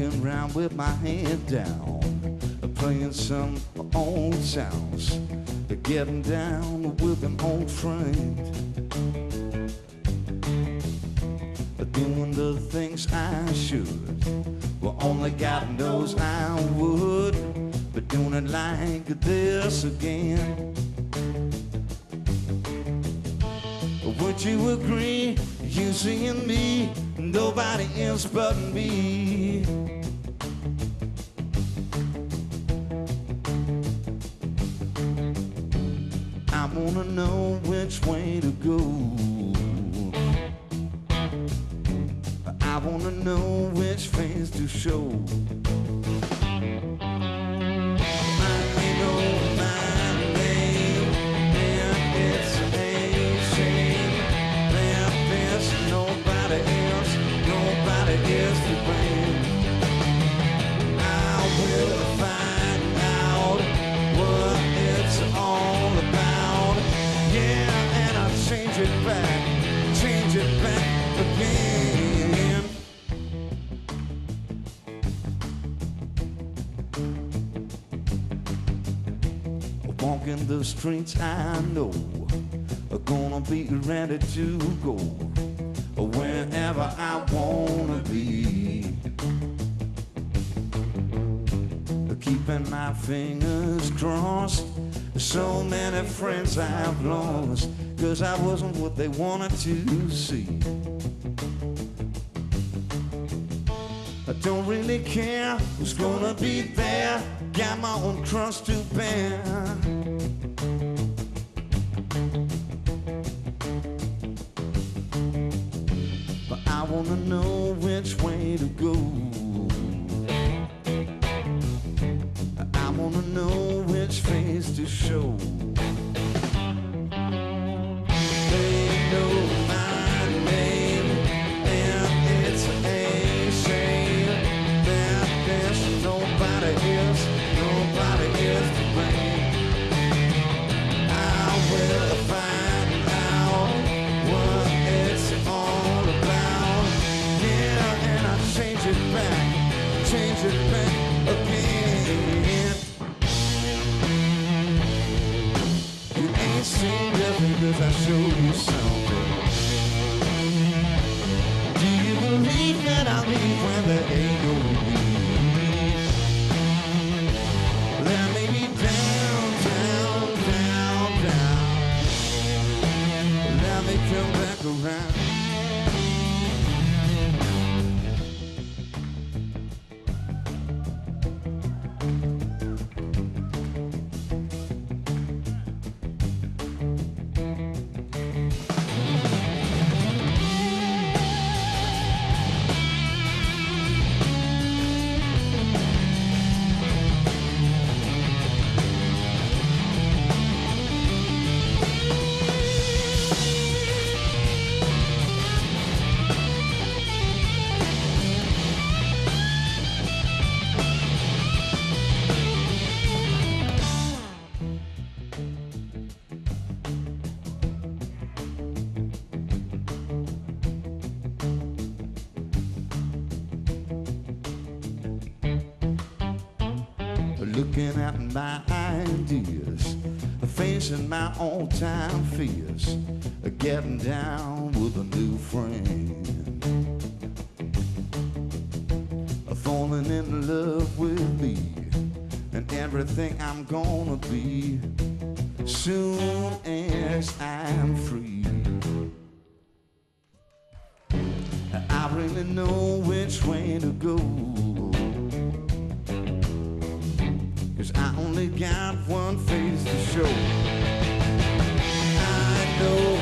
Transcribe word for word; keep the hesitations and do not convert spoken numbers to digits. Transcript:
walking around with my head down, playing some old sounds, getting down with an old friend, doing the things I should. Well, only God knows I would, but doing it like this again. Would you agree? You seeing me, nobody else but me. I wanna know which way to go. I wanna know which face to show. Walking the streets I know are gonna be ready to go wherever I wanna be. Keeping my fingers crossed, so many friends I've lost, 'cause I wasn't what they wanted to see. I don't really care who's gonna be there, got my own cross to bear. But I wanna know which way to go. I wanna know which face to show. They know my name, and it's a shame that there's nobody else, nobody else to blame. I will find out what it's all about. Yeah, and I change it back, change it back again. You ain't seen nothing 'cause I showed you something. Do you believe that I'll leave when there ain't no need? Let me be down, down, down, down. Let me come back around. Looking at my ideas, facing my all-time fears, getting down with a new friend, falling in love with me and everything I'm gonna be soon as I'm free. I really know which way to go, 'cause I only got one face to show. I know